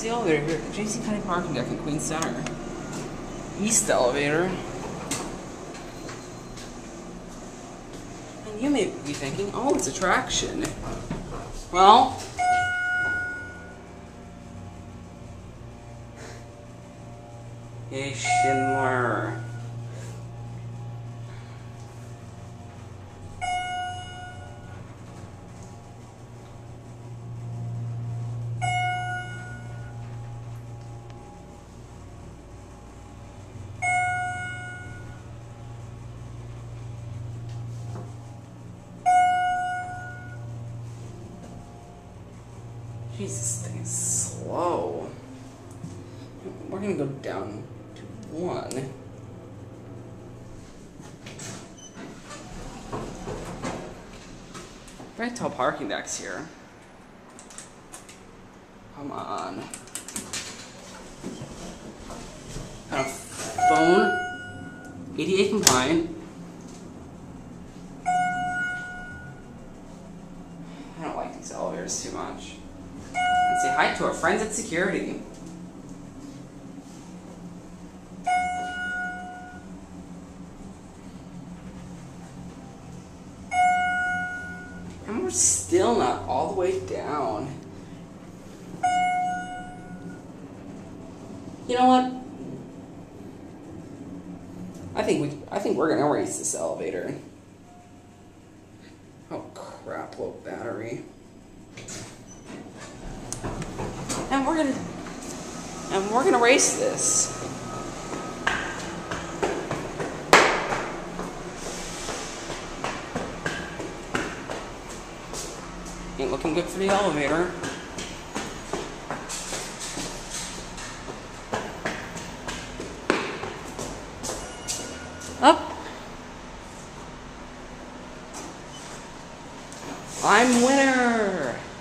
the elevator here? JCPenney parking deck in Queens Center. East elevator. And you may be thinking, oh, it's a traction. Well, hey, Schindler. Jesus, this thing is slow. We're gonna go down to 1. Very tall parking decks here. Come on. Got a phone, ADA compliant. I don't like these elevators too much. Let's say hi to our friends at security. And we're still not all the way down. You know what? I think we're gonna race this elevator. Oh crap, low battery. And we're gonna race this. Ain't looking good for the elevator. Up. I'm winner.